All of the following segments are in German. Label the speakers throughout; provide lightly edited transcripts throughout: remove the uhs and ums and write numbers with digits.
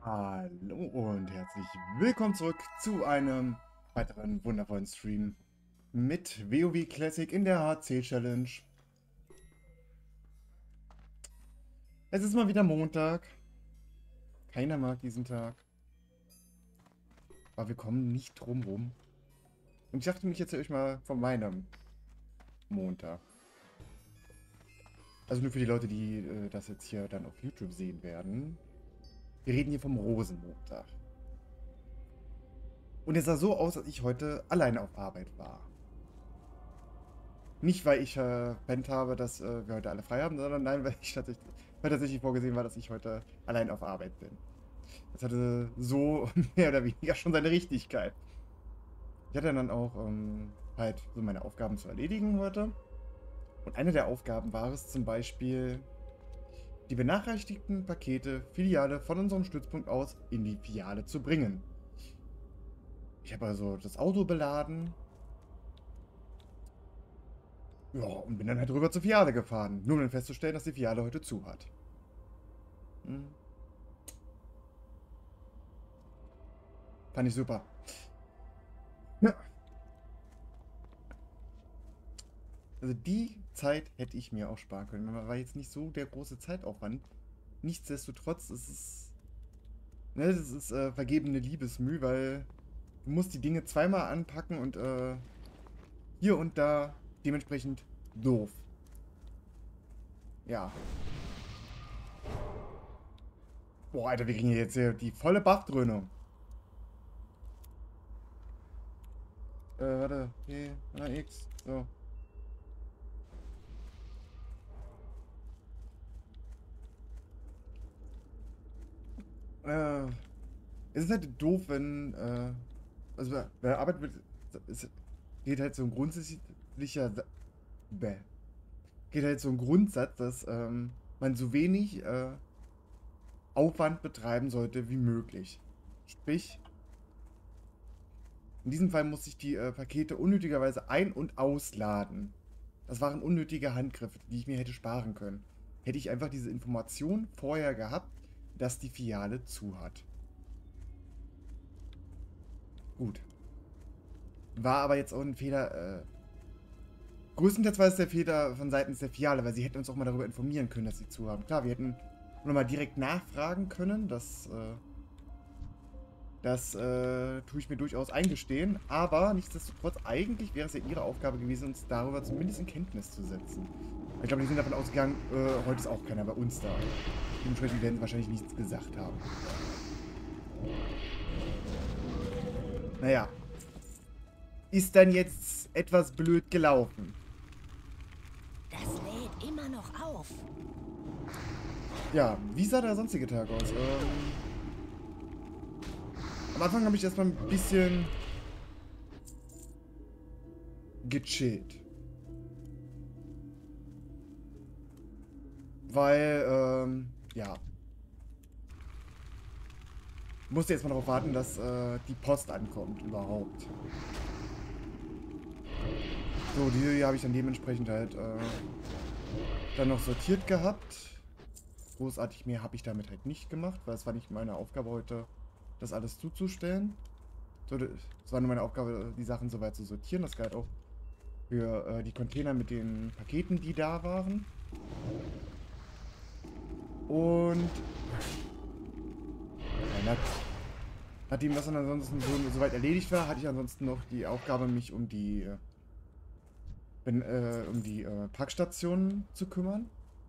Speaker 1: Hallo und herzlich willkommen zurück zu einem weiteren wundervollen Stream mit WoW Classic in der HC Challenge. Es ist mal wieder Montag. Keiner mag diesen Tag. Aber wir kommen nicht drum rum. Und ich dachte, ich erzähle euch mal von meinem Montag. Also nur für die Leute, die das jetzt hier dann auf YouTube sehen werden. Wir reden hier vom Rosenmontag. Und es sah so aus, als ich heute allein auf Arbeit war. Nicht, weil ich verpennt habe, dass wir heute alle frei haben, sondern nein, weil tatsächlich vorgesehen war, dass ich heute allein auf Arbeit bin. Das hatte so mehr oder weniger schon seine Richtigkeit. Ich hatte dann auch halt so meine Aufgaben zu erledigen heute. Und eine der Aufgaben war es zum Beispiel, die benachrichtigten Pakete Filiale von unserem Stützpunkt aus in die Filiale zu bringen. Ich habe also das Auto beladen. Ja, und bin dann halt rüber zur Filiale gefahren. Nur um dann festzustellen, dass die Filiale heute zu hat. Hm. Fand ich super. Ja. Also die Zeit hätte ich mir auch sparen können. Man war jetzt nicht so der große Zeitaufwand. Nichtsdestotrotz ist es, ne, das ist vergebene Liebesmüh, weil du musst die Dinge zweimal anpacken und hier und da dementsprechend doof. Ja. Boah, Alter, wir kriegen hier jetzt hier die volle Buffdröhnung. Warte. P, X. So. Äh, Es ist halt doof, wenn, also bei der Arbeit wird, es geht halt so ein grundsätzlicher, bäh, geht halt so ein Grundsatz, dass man so wenig Aufwand betreiben sollte wie möglich. Sprich, in diesem Fall musste ich die Pakete unnötigerweise ein- und ausladen. Das waren unnötige Handgriffe, die ich mir hätte sparen können. Hätte ich einfach diese Information vorher gehabt, dass die Filiale zu hat. Gut. War aber jetzt auch ein Fehler. Größtenteils war es der Fehler von seitens der Filiale, weil sie hätten uns auch mal darüber informieren können, dass sie zu haben. Klar, wir hätten nochmal direkt nachfragen können, das tue ich mir durchaus eingestehen, aber nichtsdestotrotz, eigentlich wäre es ja ihre Aufgabe gewesen, uns darüber zumindest in Kenntnis zu setzen. Ich glaube, die sind davon ausgegangen, heute ist auch keiner bei uns da. Dementsprechend werden sie wahrscheinlich nichts gesagt haben. Naja, ist dann jetzt etwas blöd gelaufen.
Speaker 2: Das lädt immer noch auf.
Speaker 1: Ja, wie sah der sonstige Tag aus? Am Anfang habe ich erstmal ein bisschen gechillt. Weil, ja. Musste jetzt mal darauf warten, dass die Post ankommt überhaupt. So, die habe ich dann dementsprechend halt dann noch sortiert gehabt. Großartig mehr habe ich damit halt nicht gemacht, weil es war nicht meine Aufgabe heute, das alles zuzustellen. So, es war nur meine Aufgabe, die Sachen soweit zu sortieren. Das galt auch für die Container mit den Paketen, die da waren. Und ja, nachdem das dann ansonsten soweit erledigt war, hatte ich ansonsten noch die Aufgabe, mich um die Packstationen zu kümmern.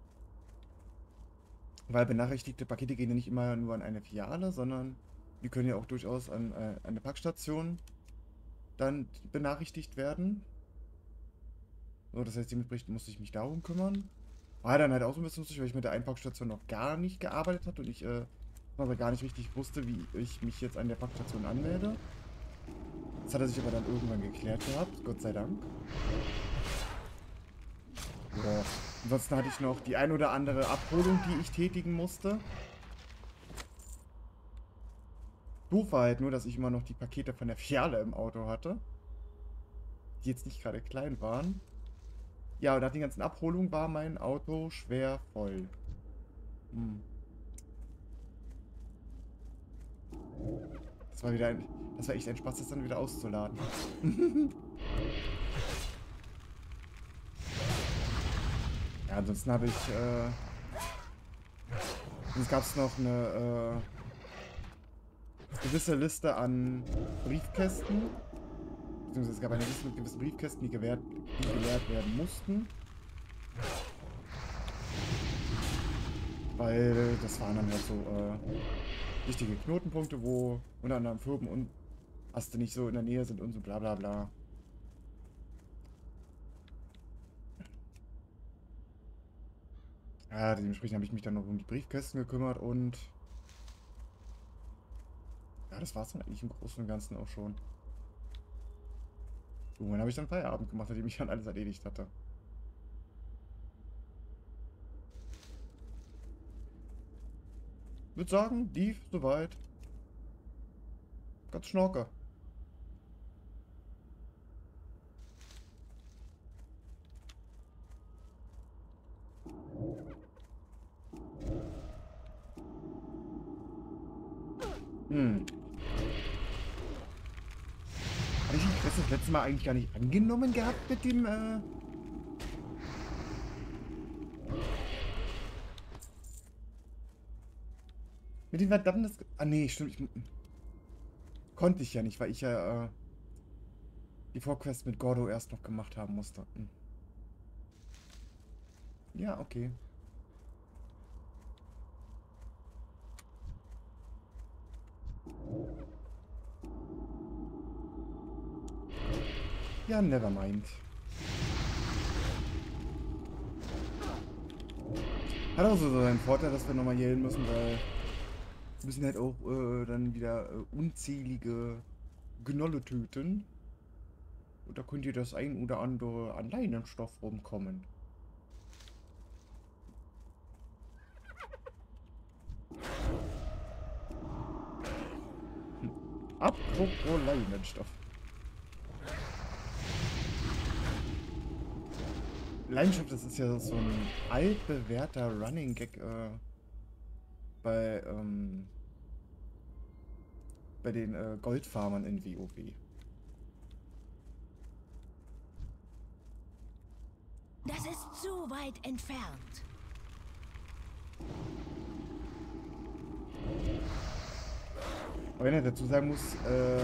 Speaker 1: Weil benachrichtigte Pakete gehen ja nicht immer nur an eine Filiale, sondern die können ja auch durchaus an eine Packstation dann benachrichtigt werden. So, das heißt, dementsprechend musste ich mich darum kümmern. War dann halt auch so ein bisschen lustig, weil ich mit der Einpackstation noch gar nicht gearbeitet habe und ich aber gar nicht richtig wusste, wie ich mich jetzt an der Packstation anmelde. Das hat er sich aber dann irgendwann geklärt gehabt, Gott sei Dank. Ja. Ansonsten hatte ich noch die ein oder andere Abholung, die ich tätigen musste. Doof war halt nur, dass ich immer noch die Pakete von der Filiale im Auto hatte. Die jetzt nicht gerade klein waren. Ja, und nach den ganzen Abholungen war mein Auto schwer voll. Hm. Das war wieder ein... Das war echt ein Spaß, das dann wieder auszuladen. Ja, ansonsten habe ich... sonst gab es noch eine gewisse Liste an Briefkästen. Beziehungsweise es gab eine Liste mit gewissen Briefkästen, die geleert werden mussten. Weil das waren dann halt so wichtige Knotenpunkte, wo unter anderem Firmen und Aste nicht so in der Nähe sind und so bla bla bla. Ja, dementsprechend habe ich mich dann noch um die Briefkästen gekümmert und ja, das war es dann eigentlich im Großen und Ganzen auch schon. Irgendwann habe ich dann Feierabend gemacht, nachdem ich dann alles erledigt hatte. Ich würde sagen, lief soweit. Ganz schnorke. Hm. Habe ich das letzte Mal eigentlich gar nicht angenommen gehabt mit dem, mit dem verdammten... Ah, nee, stimmt. Konnte ich ja nicht, weil ich ja, die Vorquest mit Gordo erst noch gemacht haben musste. Hm. Ja, okay. Ja, never mind. Hat auch so seinen Vorteil, dass wir nochmal hier hin müssen, weil wir müssen halt auch dann wieder unzählige Gnolle töten. Und da könnte das ein oder andere an Leinenstoff rumkommen. Apropos Leinenstoff. Leinenstoff, das ist ja so ein altbewährter Running Gag bei, bei den Goldfarmern in WoW.
Speaker 2: Das ist zu weit entfernt.
Speaker 1: Aber wenn er dazu sagen muss,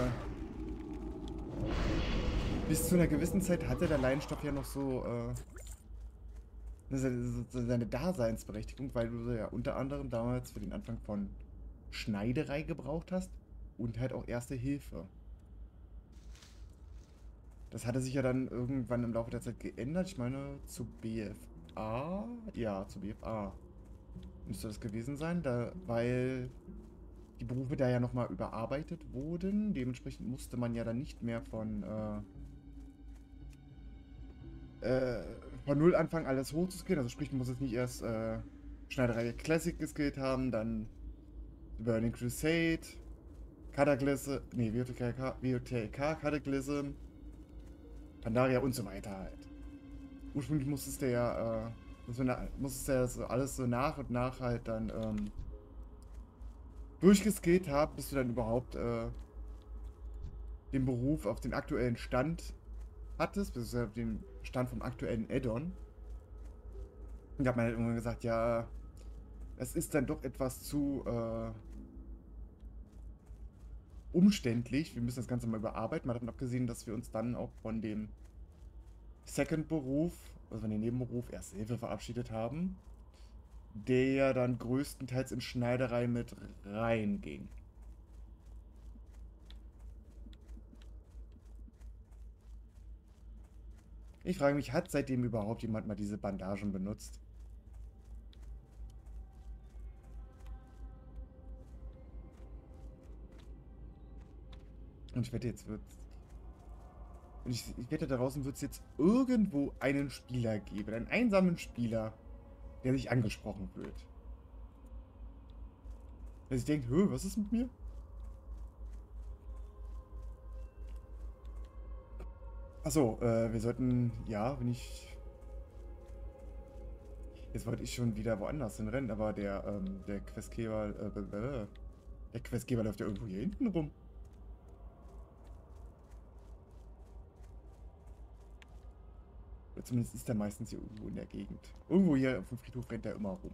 Speaker 1: bis zu einer gewissen Zeit hatte der Leinenstoff ja noch so seine Daseinsberechtigung, weil du ja unter anderem damals für den Anfang von Schneiderei gebraucht hast und halt auch Erste Hilfe. Das hatte sich ja dann irgendwann im Laufe der Zeit geändert. Ich meine, zu BFA? Ja, zu BFA müsste das gewesen sein, da, weil die Berufe da ja nochmal überarbeitet wurden. Dementsprechend musste man ja dann nicht mehr von null anfangen, alles hochzuskillen. Also sprich, du musst jetzt nicht erst Schneiderei Classic geskillt haben, dann Burning Crusade, Cataclysm, nee, WOTK, Cataclysm, Pandaria und so weiter halt. Ursprünglich musstest du ja, musstest du ja so alles so nach und nach halt dann durchgeskillt haben, bis du dann überhaupt den Beruf auf den aktuellen Stand hattest, beziehungsweise auf den Stand vom aktuellen Add-on. Und da hat man halt irgendwann gesagt, ja, es ist dann doch etwas zu umständlich. Wir müssen das Ganze mal überarbeiten. Mal davon abgesehen, dass wir uns dann auch von dem Second-Beruf, also von dem Nebenberuf Erste Hilfe verabschiedet haben, der ja dann größtenteils in Schneiderei mit reinging. Ich frage mich, hat seitdem überhaupt jemand mal diese Bandagen benutzt? Und ich wette, jetzt wird... Ich wette, da draußen wird es jetzt irgendwo einen Spieler geben, einen einsamen Spieler, der sich angesprochen fühlt. Der sich denkt, hö, was ist mit mir? Achso, wir sollten, ja, wenn ich... Jetzt wollte ich schon wieder woanders hinrennen, aber der Questgeber, Der Questgeber läuft ja irgendwo hier hinten rum. Oder zumindest ist er meistens hier irgendwo in der Gegend. Irgendwo hier auf dem Friedhof rennt er immer rum.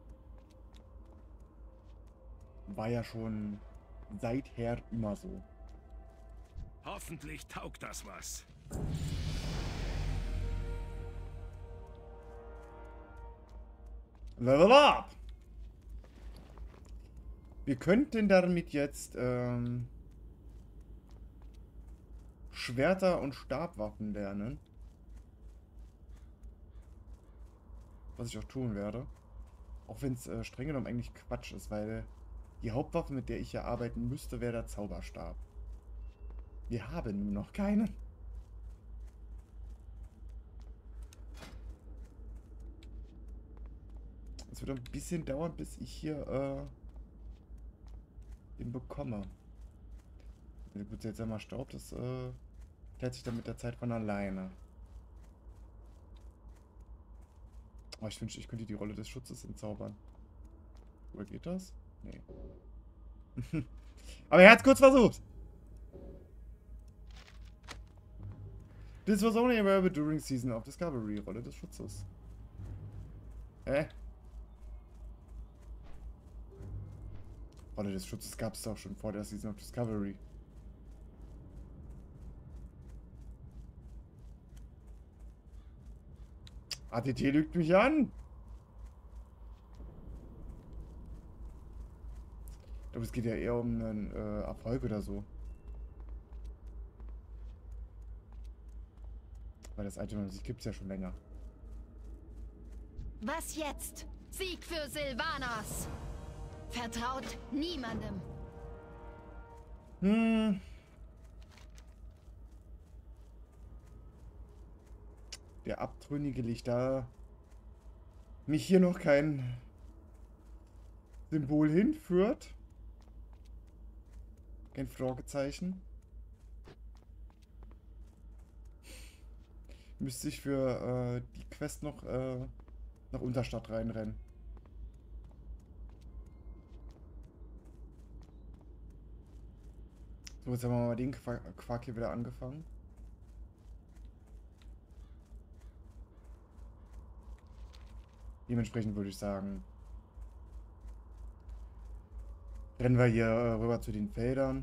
Speaker 1: War ja schon seither immer so.
Speaker 3: Hoffentlich taugt das was.
Speaker 1: Level up! Wir könnten damit jetzt Schwerter und Stabwaffen lernen. Was ich auch tun werde. Auch wenn es streng genommen eigentlich Quatsch ist, weil die Hauptwaffe, mit der ich hier arbeiten müsste, wäre der Zauberstab. Wir haben nur noch keinen. Es wird ein bisschen dauern, bis ich hier den bekomme. Gut, jetzt einmal Staub, das klärt sich dann mit der Zeit von alleine. Oh, ich wünschte, ich könnte die Rolle des Schutzes entzaubern. Oder geht das? Nee. Aber er hat es kurz versucht. This was only available during Season of Discovery. Rolle des Schutzes. Rolle des Schutzes gab es doch schon vor der Season of Discovery. ATT lügt mich an. Ich glaube, es geht ja eher um einen Erfolg oder so. Weil das Item an sich gibt es ja schon länger.
Speaker 2: Was jetzt? Sieg für Sylvanas! Vertraut niemandem.
Speaker 1: Der Abtrünnige liegt da. Mich hier noch kein Symbol hinführt. Kein Fragezeichen. Müsste ich für die Quest noch nach Unterstadt reinrennen. So, jetzt haben wir mal den Quark hier wieder angefangen. Dementsprechend würde ich sagen, rennen wir hier rüber zu den Feldern.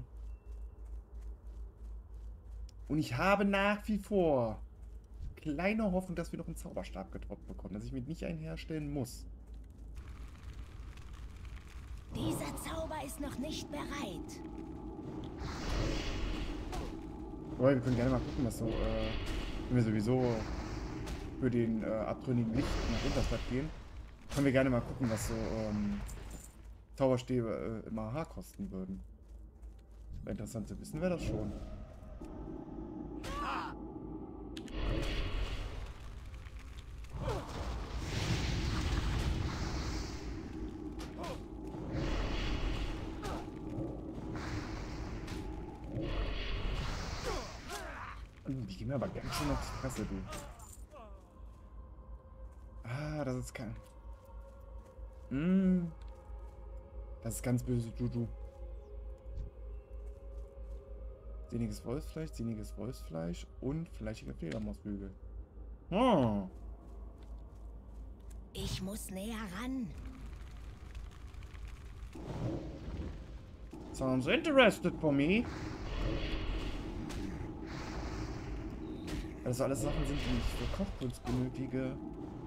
Speaker 1: Und ich habe nach wie vor kleine Hoffnung, dass wir noch einen Zauberstab gedroppt bekommen, dass ich mit nicht einen herstellen muss.
Speaker 2: Dieser Zauber ist noch nicht bereit.
Speaker 1: Aber wir können gerne mal gucken, was so, wenn wir sowieso für den abtrünnigen Licht nach Unterstadt gehen, können wir gerne mal gucken, was so Zauberstäbe im AH kosten würden. Wäre interessant zu wissen, wäre das schon. Die gehen mir aber ganz schön auf die Fresse, du. Ah, das ist kein... Das ist ganz böse Juju. Sehniges Wolfsfleisch und fleischiger Fledermausflügel. Oh.
Speaker 2: Ich muss näher ran.
Speaker 1: Sounds interested for me. Also alles Sachen sind, die ich für Kochkunst benötige.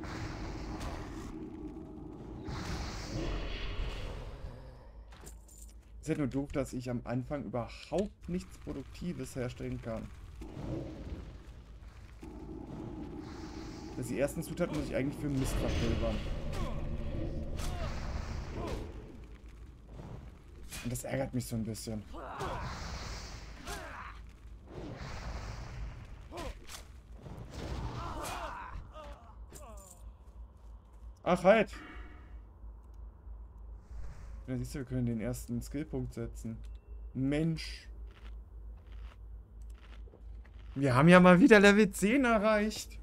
Speaker 1: Es ist halt nur doof, dass ich am Anfang überhaupt nichts Produktives herstellen kann. Die ersten Zutaten muss ich eigentlich für Mist verpulvern. Und das ärgert mich so ein bisschen. Ach halt! Ja, siehst du, wir können den ersten Skillpunkt setzen. Mensch! Wir haben ja mal wieder Level 10 erreicht.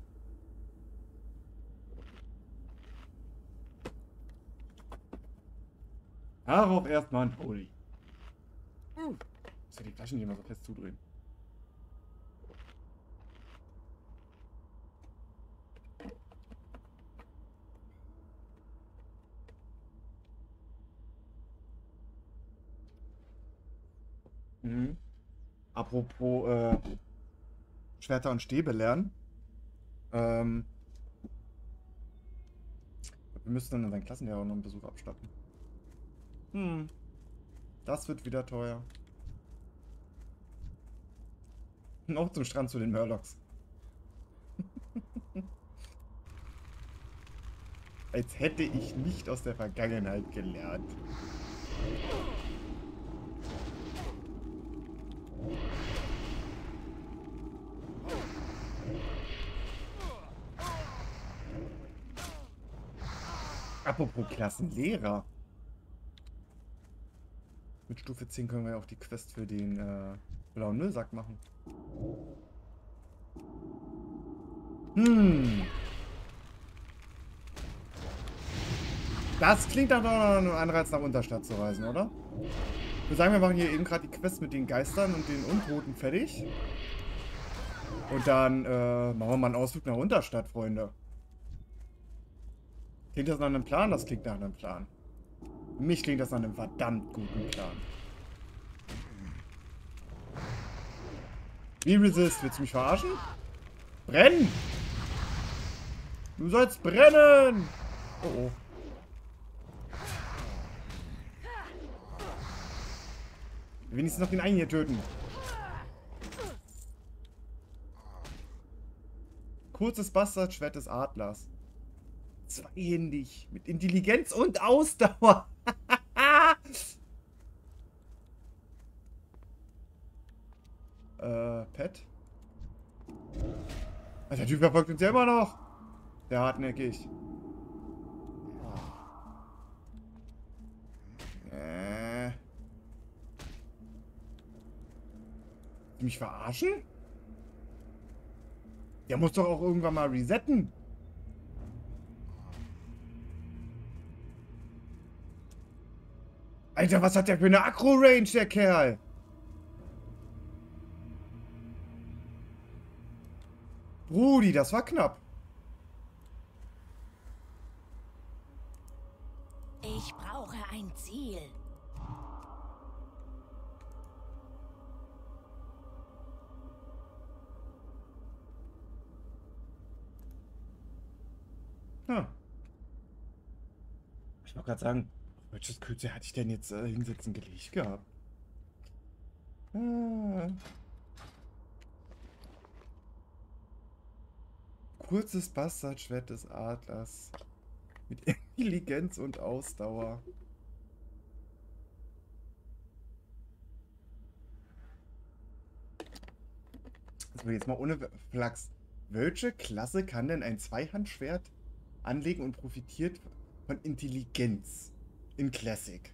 Speaker 1: Darauf erstmal ein Holy. Muss ja die Flaschen nicht immer so fest zudrehen. Mhm. Apropos Schwerter und Stäbe lernen. Wir müssen dann unseren Klassenlehrer noch einen Besuch abstatten. Das wird wieder teuer. Auch zum Strand zu den Murlocs. Als hätte ich nicht aus der Vergangenheit gelernt. Apropos Klassenlehrer. Mit Stufe 10 können wir ja auch die Quest für den blauen Müllsack machen. Das klingt doch noch einem Anreiz, nach Unterstadt zu reisen, oder? Ich würde sagen, wir machen hier eben gerade die Quest mit den Geistern und den Untoten fertig. Und dann machen wir mal einen Ausflug nach Unterstadt, Freunde. Klingt das nach einem Plan? Das klingt nach einem Plan. Für mich klingt das nach einem verdammt guten Plan. Wie Resist? Willst du mich verarschen? Brennen! Du sollst brennen! Oh oh. Wenigstens noch den einen hier töten. Kurzes Bastardschwert des Adlers. Zweihändig. Mit Intelligenz und Ausdauer. Pet? Der Typ verfolgt uns ja immer noch. Der hartnäckig. Mich verarschen? Der muss doch auch irgendwann mal resetten. Alter, was hat der für eine Akro-Range, der Kerl? Brudi, das war knapp.
Speaker 2: Ich brauche ein Ziel.
Speaker 1: Ja. Ich wollte gerade sagen, welches Kürze hatte ich denn jetzt hinsetzen gelegt gehabt? Kurzes Bastardschwert des Adlers. Mit Intelligenz und Ausdauer. Also jetzt mal ohne Flachs. Welche Klasse kann denn ein Zweihandschwert anlegen und profitiert von Intelligenz in Classic?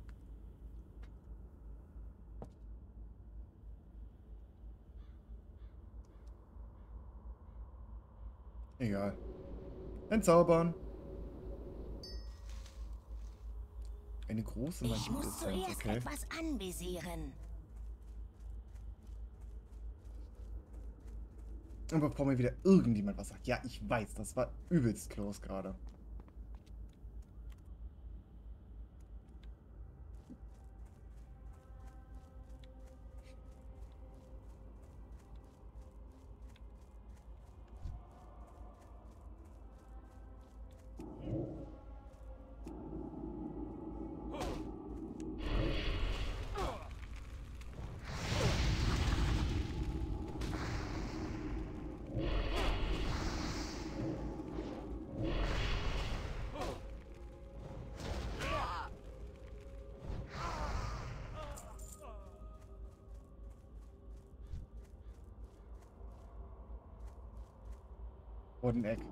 Speaker 1: Egal. Entzaubern. Eine große Magie.
Speaker 2: Ich muss zuerst
Speaker 1: okay.
Speaker 2: etwas anvisieren.
Speaker 1: Und bevor mir wieder irgendjemand was sagt. Ja, ich weiß, das war übelst close gerade. Bodeneck.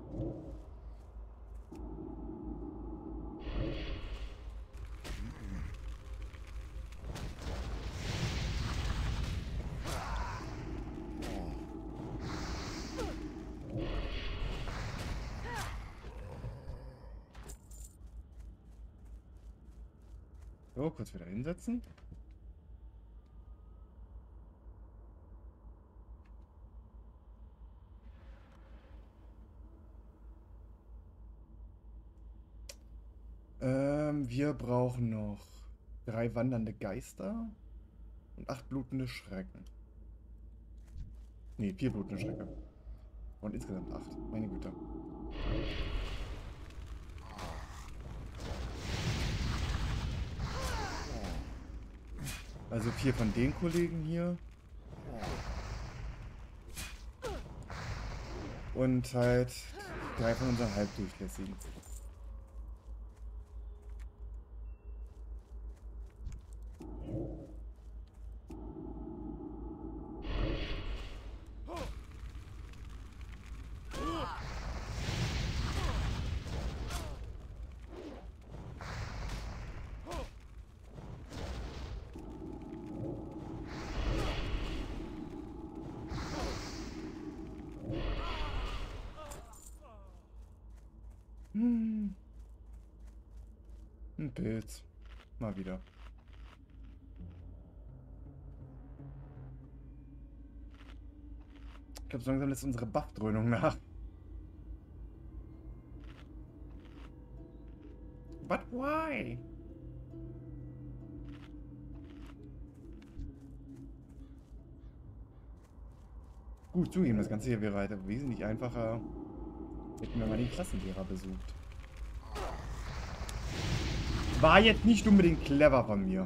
Speaker 1: So, kurz wieder hinsetzen. Wir brauchen noch 3 wandernde Geister und 8 blutende Schrecken. Ne, 4 blutende Schrecken. Und insgesamt 8. Meine Güte. Also 4 von den Kollegen hier. Und halt 3 von unseren Halbdurchlässigen. Ein Pilz. Mal wieder. Ich glaube, so langsam lässt unsere Buff-Dröhnung nach. But why? Gut zugeben, das Ganze hier wäre halt wesentlich einfacher, hätten wir mal den Klassenlehrer besucht. War jetzt nicht unbedingt clever von mir.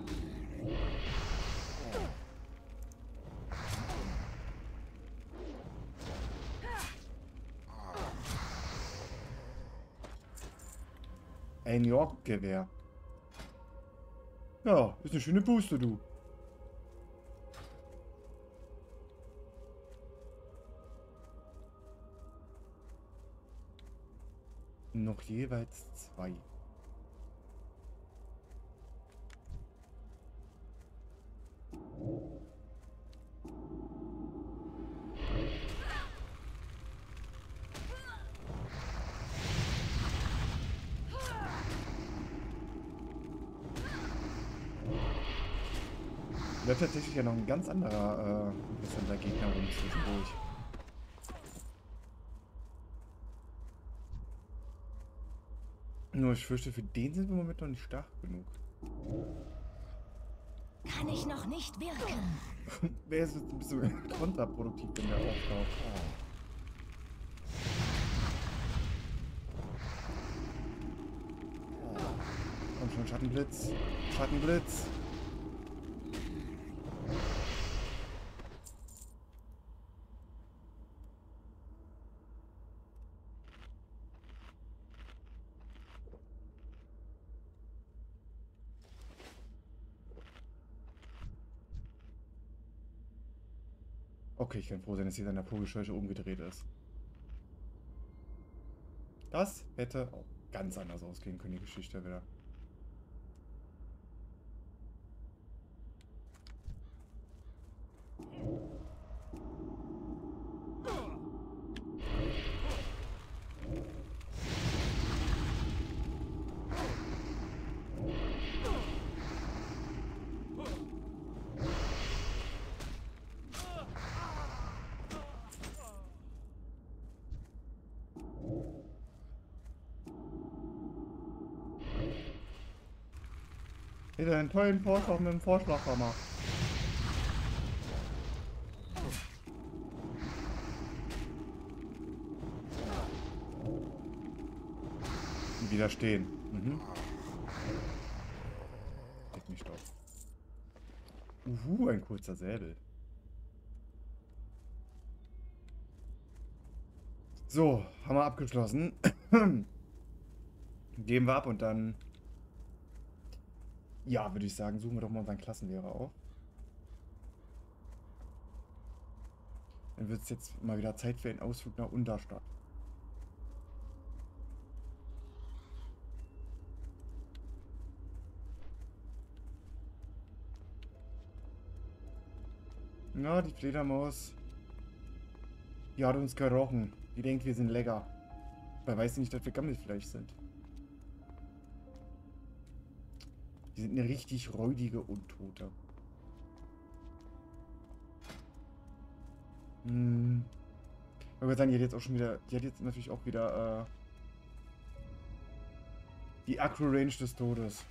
Speaker 1: Ein York-Gewehr. Ja, ist eine schöne Puste, du. Noch jeweils 2. Da tatsächlich ja noch ein ganz anderer interessanter Gegner rum zwischendurch. Nur ich fürchte, für den sind wir im Moment noch nicht stark genug.
Speaker 2: Kann ich noch nicht wirken.
Speaker 1: Wäre es ein bisschen kontraproduktiv, wenn der auftaucht. Komm schon, Schattenblitz. Schattenblitz. Okay, ich kann froh sein, dass hier seine Vogelscheuche umgedreht ist. Das hätte auch ganz anders ausgehen können, die Geschichte wieder. Hätte einen tollen Vorschlag mit dem Vorschlaghammer. Widerstehen. Leg mich doch. Ein kurzer Säbel. So, haben wir abgeschlossen. Geben wir ab und dann... Ja, würde ich sagen, suchen wir doch mal unseren Klassenlehrer auf. Dann wird es jetzt mal wieder Zeit für einen Ausflug nach Unterstadt. Na, die Fledermaus. Die hat uns gerochen. Die denkt, wir sind lecker. Weil weiß sie nicht, dass wir Gammelfleisch sind. Die sind eine richtig räudige Untote. Ich würde sagen, die hat jetzt auch schon wieder... Die hat jetzt natürlich auch wieder... Die Acro-Range des Todes.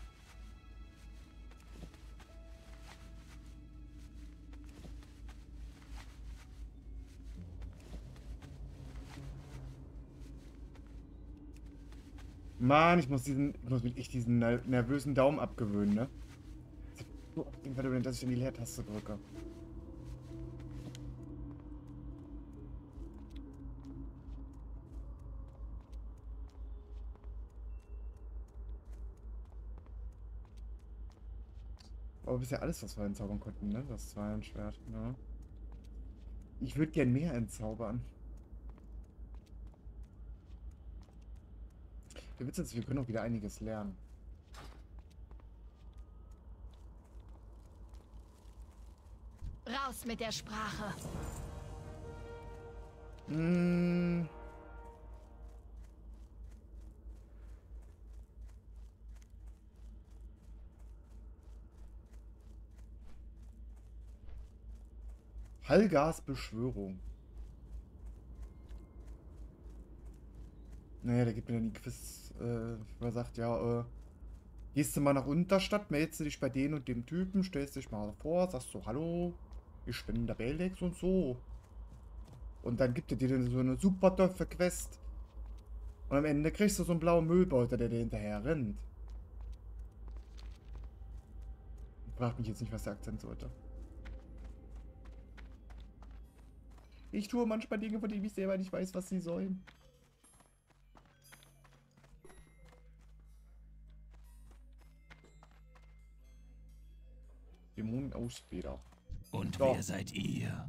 Speaker 1: Mann, ich muss mich echt diesen nervösen Daumen abgewöhnen, ne? So auf jeden Fall, dass ich dann die Leertaste drücke. Aber bisher alles, was wir entzaubern konnten, ne? Das war ein Schwert, ne? Ich würde gern mehr entzaubern. Der Witz ist, wir können auch wieder einiges lernen.
Speaker 2: Raus mit der Sprache.
Speaker 1: Hm. Hallgas Beschwörung. Naja, der gibt mir dann die Quiz, wo er sagt, ja, gehst du mal nach Unterstadt, meldest du dich bei denen und dem Typen, stellst dich mal vor, sagst so, hallo, ich bin der Belex und so. Und dann gibt er dir dann so eine super toffe Quest. Und am Ende kriegst du so einen blauen Müllbeutel, der dir hinterher rennt. Frag mich jetzt nicht, was der Akzent sollte. Ich tue manchmal Dinge, von denen ich selber nicht weiß, was sie sollen. Dämonenausbilder.
Speaker 4: Und
Speaker 1: So.
Speaker 4: wer seid ihr?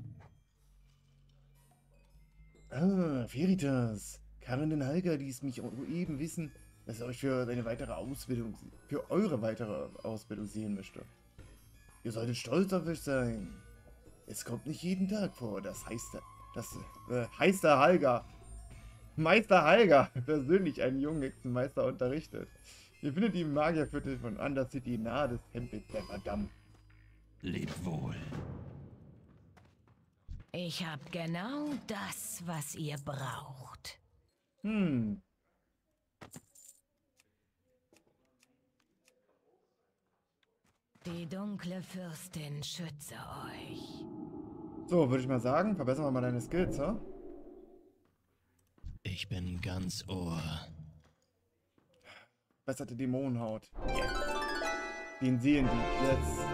Speaker 1: Ah, Veritas. Karin den Halger ließ mich eben wissen, dass er euch für eure weitere Ausbildung sehen möchte. Ihr solltet stolz auf euch sein. Es kommt nicht jeden Tag vor. Das heißt der Halger. Meister Halger persönlich einen jungen Hexenmeister unterrichtet. Ihr findet ihn im Magierviertel von Undercity nahe des Tempels der Verdammten.
Speaker 4: Lebt wohl.
Speaker 2: Ich hab genau das, was ihr braucht.
Speaker 1: Hm.
Speaker 2: Die dunkle Fürstin schütze euch.
Speaker 1: So, würde ich mal sagen, verbessern wir mal deine Skills, ha?
Speaker 4: Ich bin ganz Ohr.
Speaker 1: Besserte Dämonenhaut. Yes. Den sehen die jetzt.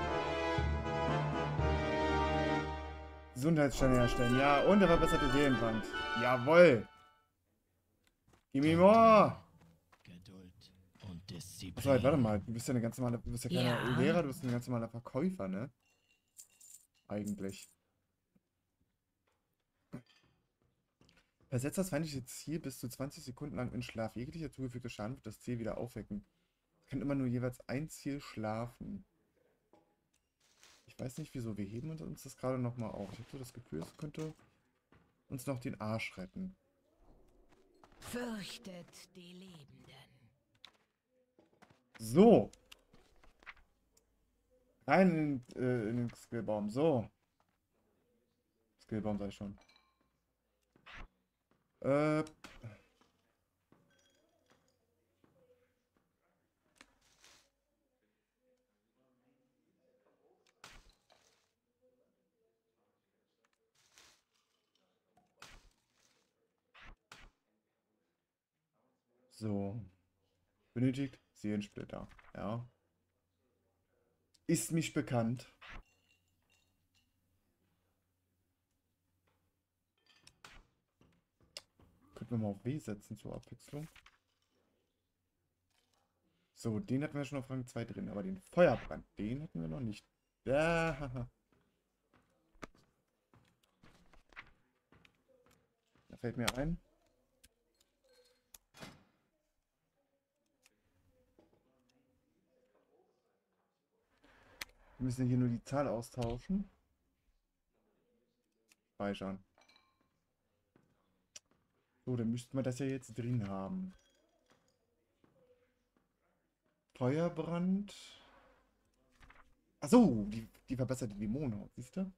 Speaker 1: Gesundheitssteine herstellen. Ja, und der verbesserte Seelenband. Jawohl. Give me more.
Speaker 4: Geduld und Disziplin.
Speaker 1: Achso, halt, warte mal. Du bist ja eine ganz normale, du bist ja keiner
Speaker 2: Ja.
Speaker 1: Lehrer, du bist ein ganz normaler Verkäufer, ne? Eigentlich. Versetzt das feindliche Ziel bis zu 20 Sekunden lang in Schlaf. Jeglicher zugefügte Schaden wird das Ziel wieder aufwecken. Es kann immer nur jeweils ein Ziel schlafen. Ich weiß nicht wieso. Wir heben uns das gerade nochmal auf. Ich habe so das Gefühl, es könnte uns noch den Arsch retten.
Speaker 2: Fürchtet die Lebenden.
Speaker 1: So. Rein in den Skillbaum. So. Skillbaum sag ich schon. So. Benötigt Seelensplitter. Ja. Ist mich bekannt. Könnten wir mal auf W setzen zur Abwechslung. So, den hatten wir schon auf Rang 2 drin, aber den Feuerbrand, den hatten wir noch nicht. Da fällt mir ein. Wir müssen hier nur die Zahl austauschen. Speichern. So, dann müssten wir das ja jetzt drin haben. Feuerbrand. Achso, die verbesserte Dämonenhaut, siehst du?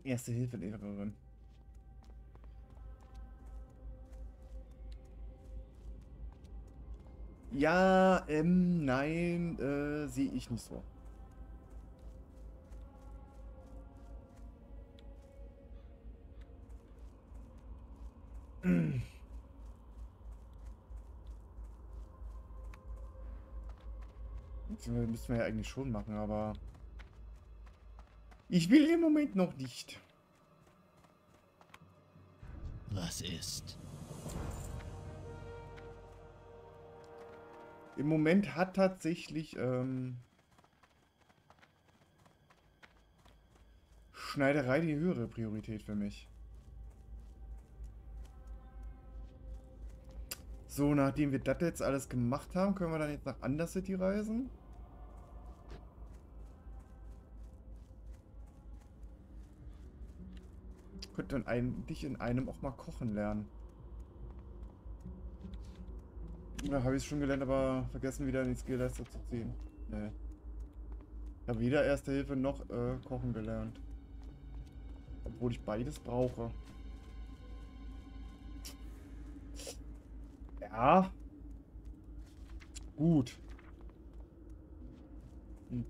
Speaker 1: Erste Hilfelehrerin. Ja, nein, sehe ich nicht so. Müssen wir ja eigentlich schon machen, aber ich will im Moment noch nicht.
Speaker 4: Was ist?
Speaker 1: Im Moment hat tatsächlich Schneiderei die höhere Priorität für mich. So, nachdem wir das jetzt alles gemacht haben, können wir dann jetzt nach Undercity reisen. Könnte dann eigentlich in einem auch mal kochen lernen. Oder habe ich es schon gelernt, aber vergessen wieder in die Skillleiste zu ziehen. Nee. Ich habe weder Erste Hilfe noch Kochen gelernt. Obwohl ich beides brauche. Ja. Gut. Hm.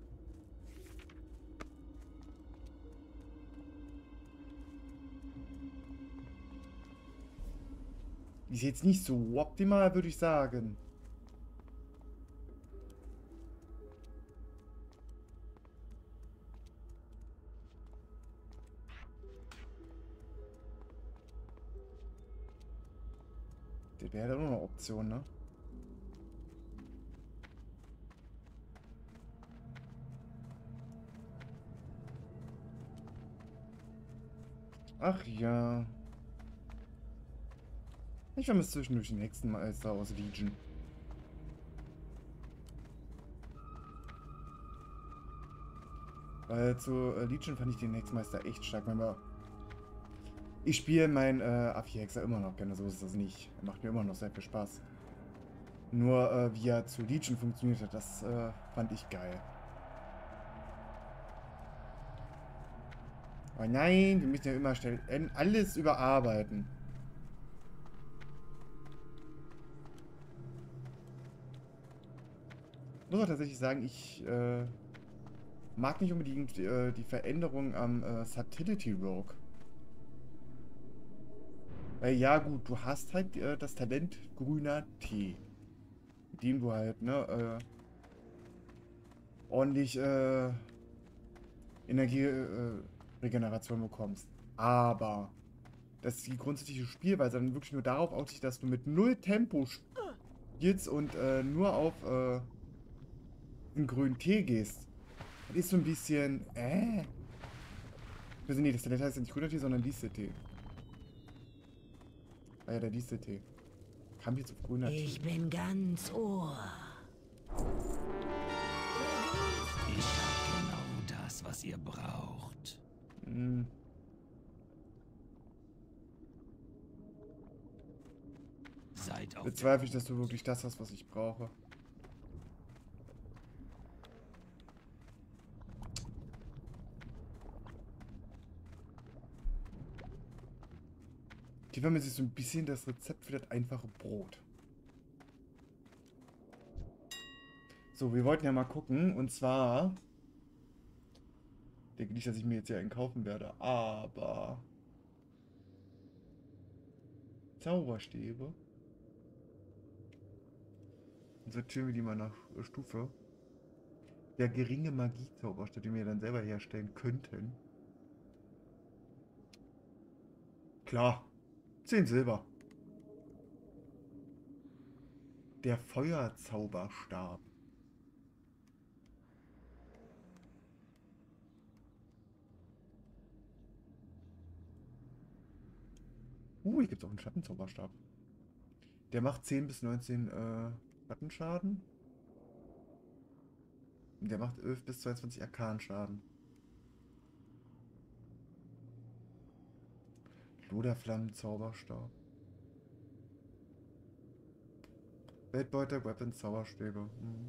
Speaker 1: Ist jetzt nicht so optimal, würde ich sagen. Das wäre dann noch eine Option, ne? Ach ja. Ich vermisse zwischendurch den nächsten Meister aus Legion. Weil zu Legion fand ich den Hexmeister echt stark. Ich spiele meinen Affi-Hexer immer noch gerne, so ist das nicht. Er macht mir immer noch sehr viel Spaß. Nur wie er zu Legion funktioniert hat, das fand ich geil. Aber nein, wir müssen ja immer alles überarbeiten. Ich muss auch tatsächlich sagen, ich mag nicht unbedingt die Veränderung am Subtlety Rogue. Weil ja gut, du hast halt das Talent grüner Tee. Mit dem du halt, ne, ordentlich Energieregeneration bekommst. Aber das ist die grundsätzliche Spielweise dann wirklich nur darauf aussieht, dass du mit null Tempo spielst und nur auf den grünen Tee gehst. Das ist so ein bisschen, Also nee, das Talent heißt ja nicht grüner Tee, sondern Lieste-Tee. Ah ja, der Lieste-Tee. Kam jetzt auf grüner Tee.
Speaker 2: Ich bin ganz Ohr.
Speaker 4: Ich hab genau das, was ihr braucht.
Speaker 1: Hm.
Speaker 4: Seid auf
Speaker 1: Bezweifle ich, dass du wirklich das hast, was ich brauche. Die vermisse ich so ein bisschen das Rezept für das einfache Brot. So, wir wollten ja mal gucken. Und zwar... Ich denke nicht, dass ich mir jetzt hier einen kaufen werde, aber... Zauberstäbe. Und sortieren wir die mal nach Stufe. Der geringe Magie-Zauberstab, den wir dann selber herstellen könnten. Klar. 10 Silber. Der Feuerzauberstab. Hier gibt es auch einen Schattenzauberstab. Der macht 10 bis 19 Schattenschaden. Und der macht 11 bis 22 Arkanschaden. Loderflammen-Zauberstab. Weltbeuter, Weapons, Zauberstäbe. Mhm.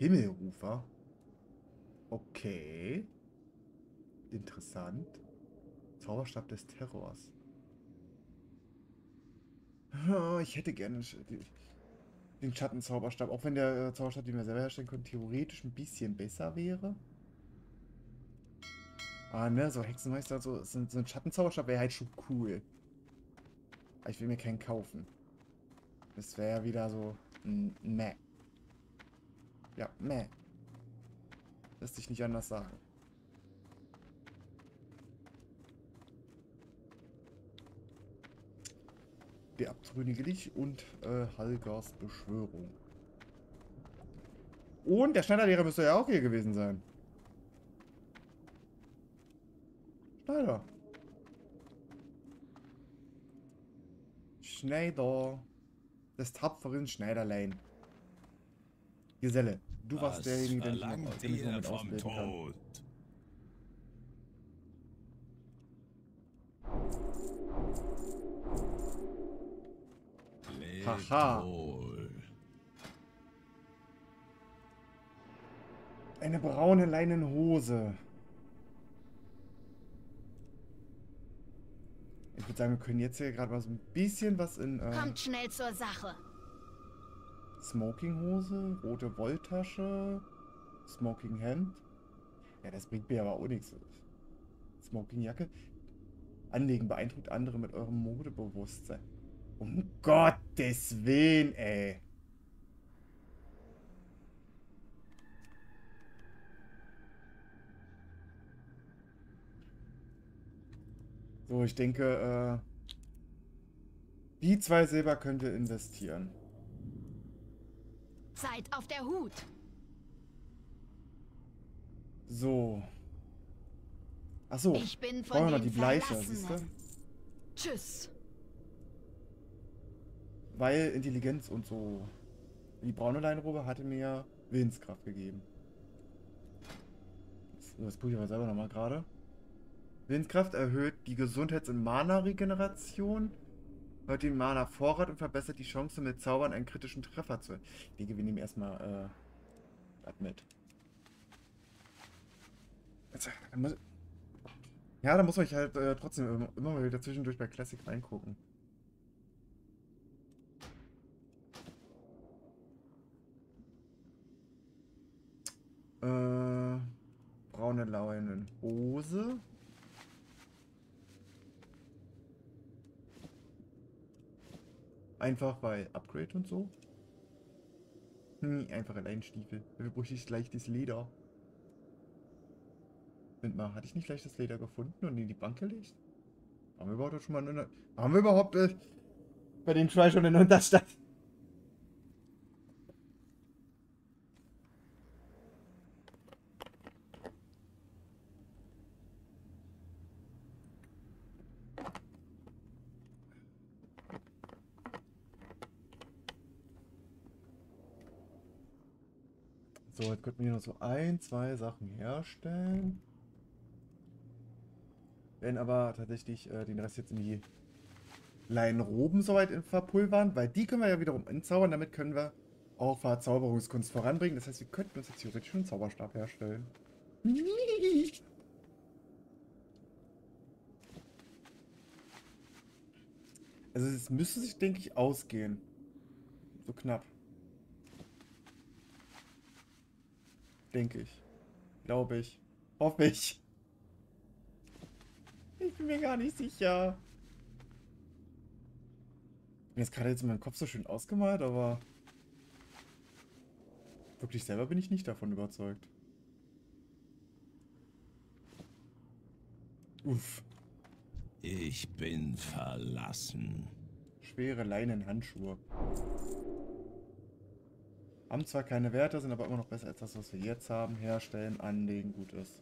Speaker 1: Himmelrufer. Okay. Interessant. Zauberstab des Terrors. Ich hätte gerne den Schattenzauberstab. Auch wenn der Zauberstab, den wir selber herstellen können, theoretisch ein bisschen besser wäre. Ah, ne, so Hexenmeister, so ein Schattenzauberstab wäre halt schon cool. Aber ich will mir keinen kaufen. Das wäre ja wieder so meh. Ja, meh. Lässt sich nicht anders sagen. Der abtrünnige Lich und Halgars Beschwörung. Und der Schneiderlehrer müsste ja auch hier gewesen sein. Schneider. Schneider. Des tapferen Schneiderlein. Geselle, du warst derjenige, der mich noch mit ausbilden kann. Haha. Eine braune Leinenhose. Ich würde sagen, wir können jetzt hier gerade mal so ein bisschen was in...
Speaker 2: Kommt schnell zur Sache.
Speaker 1: Smokinghose, rote Wolltasche, Smokinghemd. Ja, das bringt mir aber auch nichts. Smokingjacke. Anlegen beeindruckt andere mit eurem Modebewusstsein. Um Gottes Willen, ey. So, ich denke, die 2 Silber könnt ihr investieren.
Speaker 2: Seid auf der Hut.
Speaker 1: So. Achso,
Speaker 2: Ich bin
Speaker 1: brauchen
Speaker 2: von
Speaker 1: wir noch die
Speaker 2: den
Speaker 1: Bleiche, siehst du?
Speaker 2: Verlassenen. Tschüss.
Speaker 1: Weil Intelligenz und so. Die braune Leinenrobe hatte mir Willenskraft gegeben. Das tue ich aber selber nochmal gerade. Willenskraft erhöht die Gesundheits- und Mana-Regeneration, erhöht den Mana-Vorrat und verbessert die Chance, mit Zaubern einen kritischen Treffer zu... Ich denke, wir nehmen erstmal das mit. Ja, da muss man halt trotzdem immer mal wieder zwischendurch bei Classic reingucken. Braune Leinenhose. Einfach weil Upgrade und so. Einfache Leinenstiefel. Dafür bräuchte ich leichtes Leder. Moment mal, hatte ich nicht leichtes Leder gefunden und in die Bank gelegt? Haben wir überhaupt schon mal Haben wir überhaupt bei den Try schon in Unterstadt? So, jetzt könnten wir noch so 1, 2 Sachen herstellen. Werden aber tatsächlich den Rest jetzt in die Leinenroben soweit verpulvern, weil die können wir ja wiederum entzaubern. Damit können wir auch Verzauberungskunst voranbringen. Das heißt, wir könnten uns jetzt theoretisch schon einen Zauberstab herstellen. Also es müsste sich, denke ich, ausgehen. So knapp. Denke ich. Glaube ich. Hoffe ich. Ich bin mir gar nicht sicher. Mir ist gerade jetzt in meinem Kopf so schön ausgemalt, aber wirklich selber bin ich nicht davon überzeugt. Uff.
Speaker 4: Ich bin verlassen.
Speaker 1: Schwere Leinenhandschuhe. Haben zwar keine Werte, sind aber immer noch besser als das, was wir jetzt haben. Herstellen, anlegen, gut ist.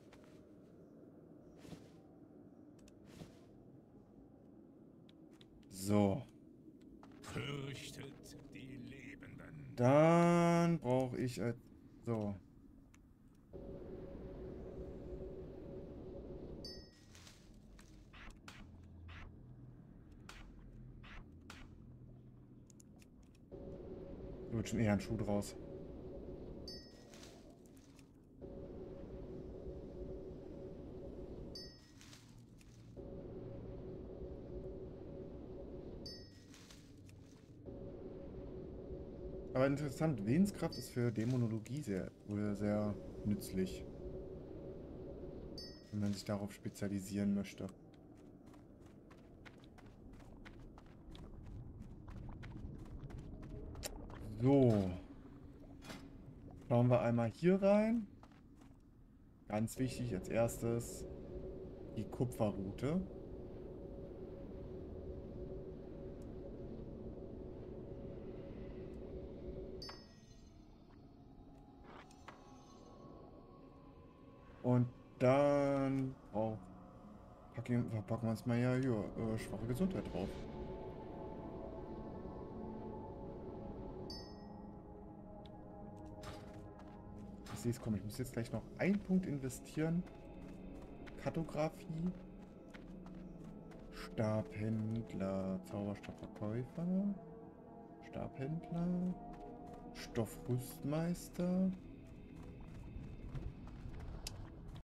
Speaker 1: So.
Speaker 3: Fürchtet die Lebenden.
Speaker 1: Dann brauche ich... so. Wird schon eher ein Schuh draus. Aber interessant, Willenskraft ist für Dämonologie wohl sehr nützlich. Wenn man sich darauf spezialisieren möchte. So. Schauen wir einmal hier rein. Ganz wichtig als erstes die Kupferrute. Und dann verpacken wir uns mal ja hier schwache Gesundheit drauf. Ich sehe es kommen. Ich muss jetzt gleich noch einen Punkt investieren. Kartografie. Stabhändler, Zauberstabverkäufer. Stabhändler. Stoffrüstmeister.